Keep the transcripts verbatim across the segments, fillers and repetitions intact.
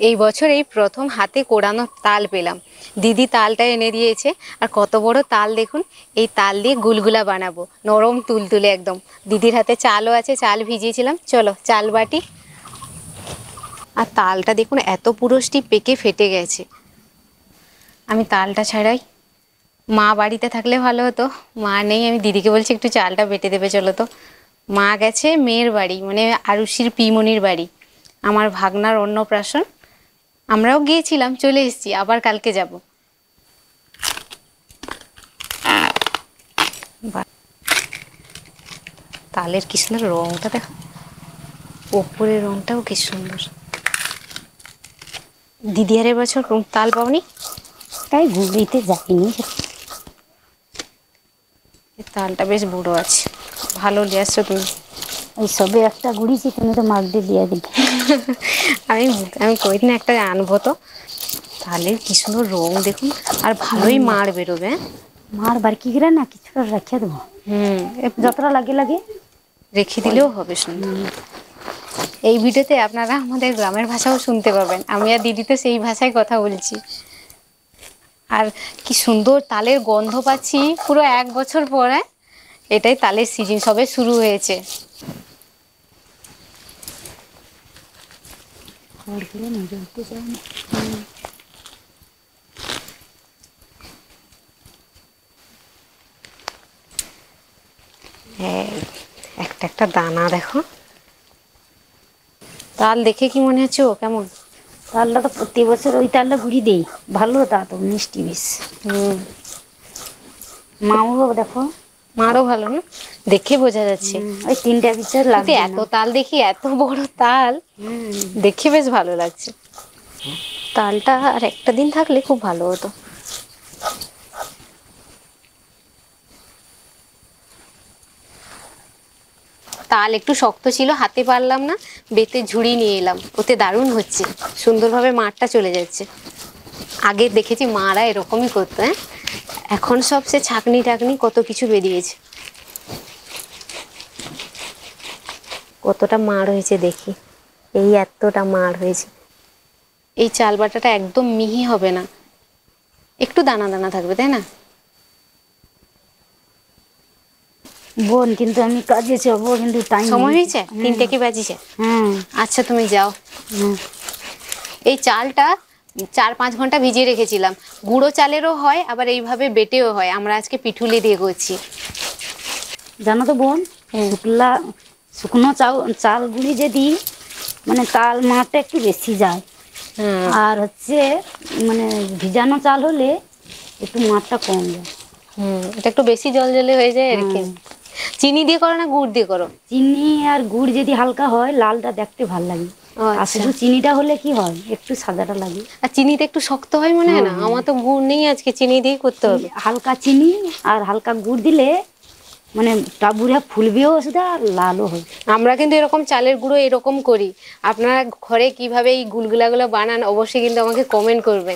এই বছর এই প্রথম হাতে কোড়ানো তাল পেলাম। দিদি তালটা এনে দিয়েছে, আর কত বড় তাল দেখুন। এই তাল দিয়ে গুলগুলা বানাবো, নরম তুলতুলে একদম। দিদির হাতে চালও আছে, চাল ভিজিয়েছিলাম। চলো চাল বাটি। আর তালটা দেখুন এত পুরোষ্টি পেকে ফেটে গেছে। আমি তালটা ছাড়াই। মা বাড়িতে থাকলে ভালো হতো, মা নেই। আমি দিদিকে বলছি একটু চালটা বেটে দেবে চলো তো। মা গেছে মেয়ের বাড়ি, মানে আরুষির পিমনির বাড়ি, আমার ভাগনার অন্নপ্রাশন। আমরাও গিয়েছিলাম, চলে এসেছি, আবার কালকে যাব। তালের কি সুন্দর রংটা দেখো, ওপরের রংটাও কি সুন্দর। দিদি আর এবছর তাল পাওনি? তাই গুড়িতে যাইনি। তালটা বেশ বুড়ো আছে, ভালো নিয়ে আসছো তুমি। ওই সবে একটা গুড়িছি, তুমি তো মাছ দিয়ে দিয়ে দিলে। আমি আমি কইদিন একটা আনবো তো। তালের কি সুন্দর রং দেখুন, আর ভালোই মাড় বেরোবে। মার বার কি করে না কিছুটা রেখে দেবো। হুম, যতটা লাগে লাগে রেখে দিলেও হবে সুন্দর। এই ভিডিওতে আপনারা আমাদের গ্রামের ভাষাও শুনতে পাবেন। আমি আর দিদি তো সেই ভাষায় কথা বলছি। আর কি সুন্দর তালের গন্ধ পাচ্ছি পুরো এক বছর পরে। এটাই তালের সিজন, সবে শুরু হয়েছে। হ্যাঁ, একটা একটা দানা দেখো। তাল দেখে কি মনে হচ্ছে ও কেমন? তালটা তো প্রতি বছর ওই তালটা গুড়ি দেই, ভালো তা তো মিষ্টি বেশ। হুম, মাও দেখো, মারও ভালো না, দেখে বোঝা যাচ্ছে। ওই তিনটা বিচার লাগবে। এত তাল দেখি, এত বড় তাল, দেখে বেশ ভালো লাগছে। তালটা আর একটা দিন থাকলে খুব ভালো হতো। তাল একটু শক্ত ছিল, হাতে পারলাম না, বেতে ঝুড়ি নিয়ে এলাম। ওতে দারুণ হচ্ছে, সুন্দরভাবে মাঠটা চলে যাচ্ছে। আগে দেখেছি মারা এরকমই করতো। হ্যাঁ, এখন সব সে ছাকনি টাকনি কত কিছু বেরিয়েছে। কতটা মাড় হয়েছে দেখি, এই এতটা মাড় হয়েছে। এই চাল বাটাটা একদম মিহি হবে না, একটু দানা দানা থাকবে, তাই না? বোন কিন্তু আমি কাজে যাবো, কিন্তু টাইম সময় হয়েছে, তিনটে কি বাজিছে? হ্যাঁ। আচ্ছা তুমি যাও। এই চালটা চার পাঁচ ঘন্টা ভিজিয়ে রেখেছিলাম। গুঁড়ো চালেরও হয়, আবার এইভাবে বেটেও হয়। আমরা আজকে পিঠুলি দিয়ে করছি। জানো তো বোন, শুকলা শুকনো চাল চাল গুঁড়ি যে দিই, মানে তাল মারটা একটু বেশি যায়। আর হচ্ছে মানে ভিজানো চাল হলে একটু মারটা কম যায়। হুম, এটা একটু বেশি জল জলে হয়ে যায় আর কি। চিনি দিয়ে করো না গুড় দিয়ে করো? চিনি আর গুড় যদি হালকা হয়, লালটা দেখতে ভালো লাগে। আর শুধু চিনিটা হলে কি হয়, একটু সাদাটা লাগে। আর চিনিটা একটু শক্ত হয় মনে হয় না? আমার তো গুড় নেই, আজকে চিনি দিয়ে করতে হবে। হালকা চিনি আর হালকা গুড় দিলে মানে টাবুরা ফুলবেও সেটা, আর লালও হবে। আমরা কিন্তু এরকম চালের গুঁড়ো এরকম করি। আপনারা ঘরে কিভাবে এই গুলগুলাগুলো বানান অবশ্যই কিন্তু আমাকে কমেন্ট করবেন।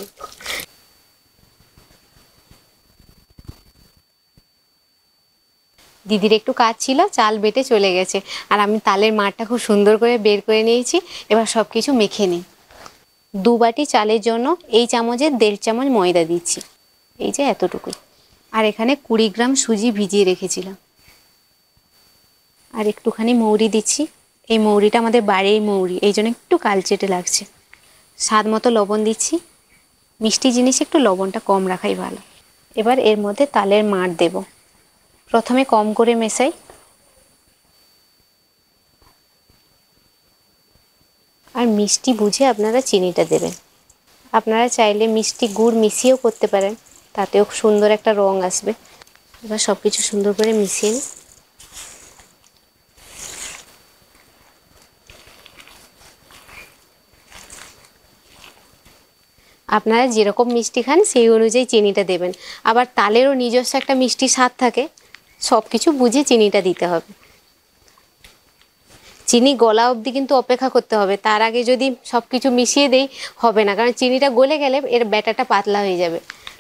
দিদির একটু কাজ ছিল, চাল বেটে চলে গেছে। আর আমি তালের মাঠটা খুব সুন্দর করে বের করে নিয়েছি। এবার সব কিছু মেখে নিই। দু বাটি চালের জন্য এই চামচের দেড় চামচ ময়দা দিচ্ছি, এই যে এতটুকু। আর এখানে কুড়ি গ্রাম সুজি ভিজিয়ে রেখেছিলাম। আর একটুখানি মৌরি দিচ্ছি। এই মৌরিটা আমাদের বাড়ির মৌরি, এই জন্য একটু কালচেটে লাগছে। স্বাদ মতো লবণ দিচ্ছি। মিষ্টি জিনিস একটু লবণটা কম রাখাই ভালো। এবার এর মধ্যে তালের মাড় দেব। প্রথমে কম করে মেশাই। আর মিষ্টি বুঝে আপনারা চিনিটা দেবেন। আপনারা চাইলে মিষ্টি গুড় মিশিয়েও করতে পারেন, তাতেও সুন্দর একটা রং আসবে। এবার সব কিছু সুন্দর করে মিশিয়ে নিই। আপনারা যেরকম মিষ্টি খান সেই অনুযায়ী চিনিটা দেবেন। আবার তালেরও নিজস্ব একটা মিষ্টি স্বাদ থাকে, সব কিছু বুঝে চিনিটা দিতে হবে। চিনি গলা অবধি কিন্তু অপেক্ষা করতে হবে, তার আগে যদি সব কিছু মিশিয়ে দেই হবে না, কারণ চিনিটা গলে গেলে এর ব্যাটারটা পাতলা হয়ে যাবে।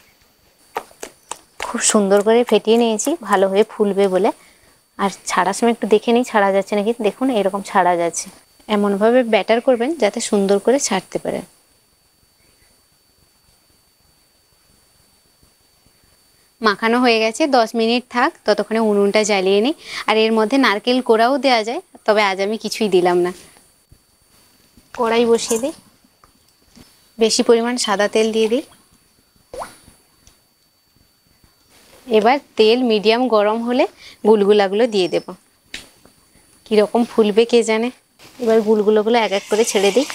খুব সুন্দর করে ফেটিয়ে নিয়েছি ভালো হয়ে ফুলবে বলে। আর ছাড়ার সময় একটু দেখে নিই ছাড়া যাচ্ছে নাকি। দেখুন এরকম ছাড়া যাচ্ছে। এমনভাবে ব্যাটার করবেন যাতে সুন্দর করে ছাড়তে পারে। মাখানো হয়ে গেছে, দশ মিনিট থাক, ততক্ষণে উনুনটা জ্বালিয়ে নিই। আর এর মধ্যে নারকেল কোড়াও দেওয়া যায়, তবে আজ আমি কিছুই দিলাম না। কড়াই বসিয়ে দিই, বেশি পরিমাণ সাদা তেল দিয়ে দিই। এবার তেল মিডিয়াম গরম হলে গুলগুলাগুলো দিয়ে দেব। কীরকম ফুলবে কে জানে। এবার গুলগুলোগুলো এক এক করে ছেড়ে দিই।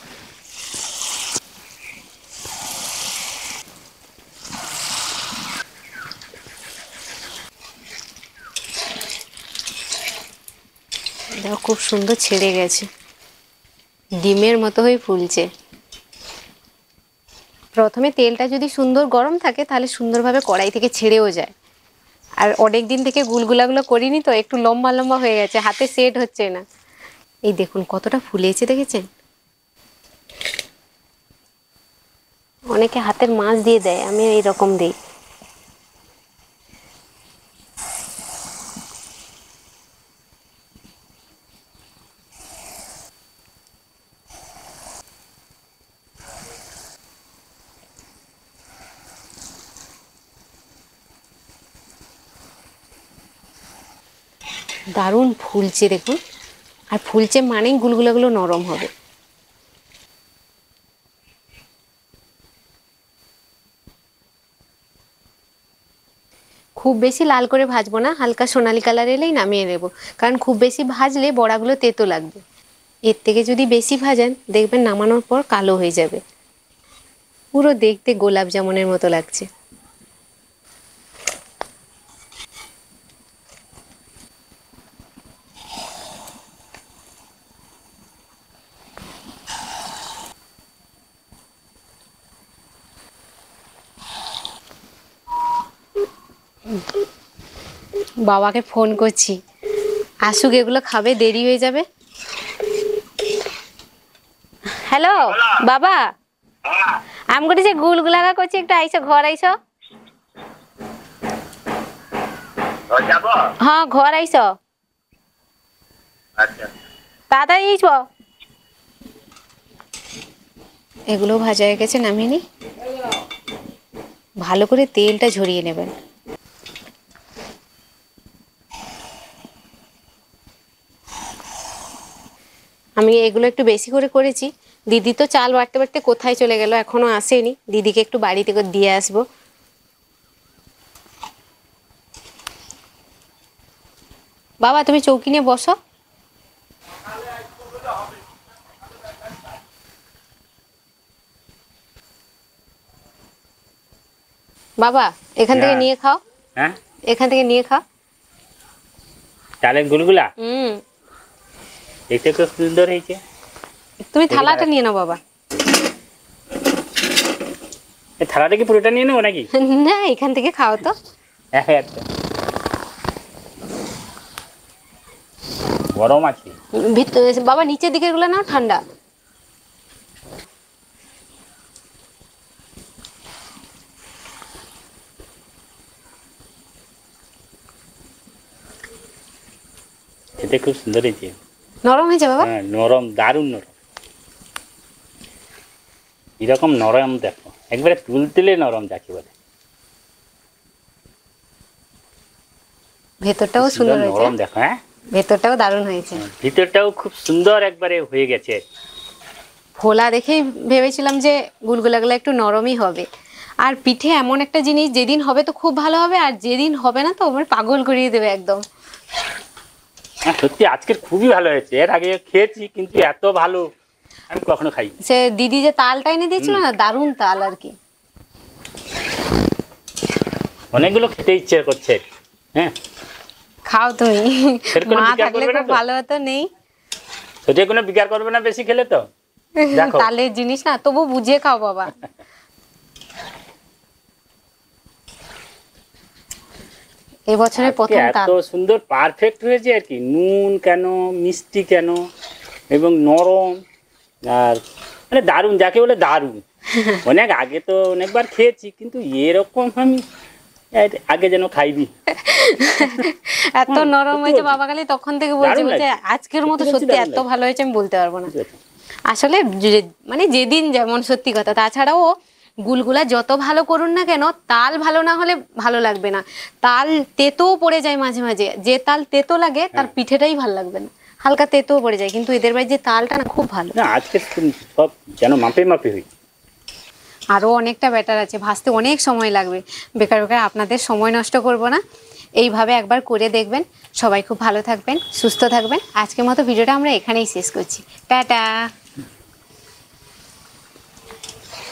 দেখো খুব সুন্দর ছেড়ে গেছে, ডিমের মতো হয়ে ফুলছে। প্রথমে তেলটা যদি সুন্দর গরম থাকে তাহলে সুন্দরভাবে কড়াই থেকে ছেড়েও যায়। আর অনেক দিন থেকে গুলগুলাগুলো করিনি তো, একটু লম্বা লম্বা হয়ে গেছে, হাতে সেট হচ্ছে না। এই দেখুন কতটা ফুলেছে, দেখেছেন? অনেকে হাতের মাছ দিয়ে দেয়, আমি এইরকম দিই। দারুণ ফুলছে দেখুন, আর ফুলছে মানেই গুলগুলাগুলো নরম হবে। খুব বেশি লাল করে ভাজবো না, হালকা সোনালি কালার এলেই নামিয়ে নেব, কারণ খুব বেশি ভাজলে বড়াগুলো তেতো লাগবে। এর থেকে যদি বেশি ভাজেন দেখবেন নামানোর পর কালো হয়ে যাবে, পুরো দেখতে গোলাপ জামুনের মতো লাগছে। বাবাকে ফোন করছি, আসুক, এগুলো খাবে, দেরি হয়ে যাবে। হ্যালো বাবা, আমি করে যে গুলগুলাগা করছি, একটু আইসো, ঘর আইসো। হ্যাঁ ঘর আইসো, তাড়াতাড়ি আইসো। এগুলো ভাজা হয়ে গেছে, নামিয়ে নি। ভালো করে তেলটা ঝরিয়ে নেবেন। আমি এগুলো একটু বেশি করে করেছি। দিদি তো চাল বাটতে বাটতে কোথায় চলে গেল, এখনো আসেনি। দিদিকে একটু বাড়ি থেকে দিয়ে আসবো। বাবা তুমি চৌকি নিয়ে বসো। বাবা এখান থেকে নিয়ে খাও। হ্যাঁ এখান থেকে নিয়ে খাও। চালের গুলগুলা হুম, দেখতে খুব সুন্দর হয়েছে। তুমি থালাটা নিয়ে নাও বাবা। এই থালাটা কি পুরোটা নিয়ে নেবো নাকি? না এখান থেকে খাও তো। হ্যাঁ আচ্ছা, গরম আছে। ভিত- বাবা নিচের দিকের গুলো নাও, ঠান্ডা। খেতে খুব সুন্দর হয়েছে। নরম হয়েছে বাবা? হ্যাঁ নরম, দারুণ নরম। এরকম নরম দেখো, একবারে তুলতুলে নরম যাকে বলে। ভেতরটাও সুন্দর হয়েছে, নরম দেখো। হ্যাঁ ভেতরটাও দারুণ হয়েছে। ভিতরটাও খুব সুন্দর একবারে হয়ে গেছে। ফোলা দেখেই ভেবেছিলাম যে গুলগুলাগুলো একটু নরমই হবে। আর পিঠে এমন একটা জিনিস, যেদিন হবে তো খুব ভালো হবে, আর যেদিন হবে না তো আমার পাগল করিয়ে দেবে একদম। হ্যাঁ সত্যি আজকের খুবই ভালো হয়েছে। এর আগে খেয়েছি কিন্তু এত ভালো আমি কখনো খাই। সে দিদি যে তালটা এনে দিয়েছিল না, দারুণ তাল আর কি। অনেকগুলো খেতে ইচ্ছে করছে। হ্যাঁ খাও তুমি, সেরকম মা বিচার থাকলে করবে না খুব তো? ভালো হতো। নেই সেটা কোনো বিকার করবে না বেশি খেলে তো। দেখো তালের জিনিস না, তবু বুঝিয়ে খাও বাবা। এবছরের আজকে প্রথম তাল। এত সুন্দর পারফেক্ট হয়েছে আর কি। নুন কেন, মিষ্টি কেন, এবং নরম, আর মানে দারুণ যাকে বলে দারুণ। অনেক আগে তো অনেকবার খেয়েছি কিন্তু এরকম আমি এর আগে যেন খাইনি। এত হুম, নরম সত্যি হয়েছে বলছি। বাবা, খালি তখন থেকে বলছে দারুণ বলছে লাগছে। আজকের মতো সত্যি সত্যি দারুণ এত লাগছে। ভালো হয়েছে আমি বলতে পারবো না। বুঝতে পেরেছি। আসলে যে- মানে যেদিন যেমন, সত্যি কথা। তাছাড়াও গুলগুলা যত ভালো করুন না কেন, তাল ভালো না হলে ভালো লাগবে না। তাল তেতোও পড়ে যায় মাঝে মাঝে, যে তাল তেতো লাগে তার পিঠেটাই ভালো লাগবে না, হালকা তেতোও পড়ে যায়। কিন্তু এদের বাড়ির যে তালটা না খুব ভালো। না আজকে সব যেন মাপে মাপে হই। আরও অনেকটা ব্যাটার আছে, ভাজতে অনেক সময় লাগবে। বেকার বেকার আপনাদের সময় নষ্ট করব না, এইভাবে একবার করে দেখবেন। সবাই খুব ভালো থাকবেন, সুস্থ থাকবেন। আজকের মতো ভিডিওটা আমরা এখানেই শেষ করছি। টাটা।